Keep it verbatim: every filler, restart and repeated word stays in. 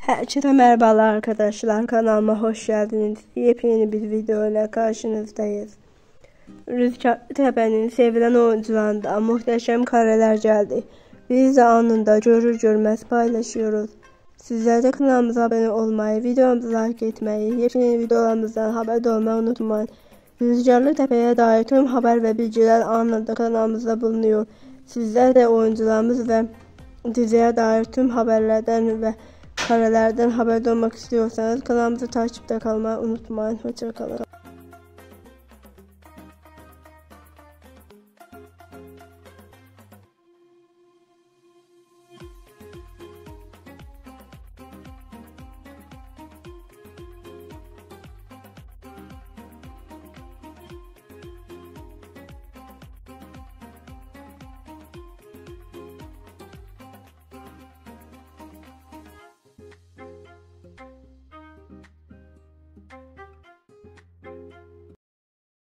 Herkese merhabalar arkadaşlar, kanalıma hoş geldiniz. Yepyeni bir video ile karşınızdayız. Rüzgar Tepe'nin sevilen oyuncularından muhteşem kareler geldi. Biz de anında görür görmez paylaşıyoruz. Sizler de kanalımıza abone olmayı, videomuzu like etmeyi, yepyeni videolarımızdan haberdar olmayı unutmayın. Rüzgarlı Tepe'ye dair tüm haber ve bilgiler anında kanalımızda bulunuyor. Sizler de oyuncularımız ve diziye dair tüm haberlerden ve karelerden haberdar olmak istiyorsanız kanalımızı takipte kalmayı unutmayın. Hoşça kalın.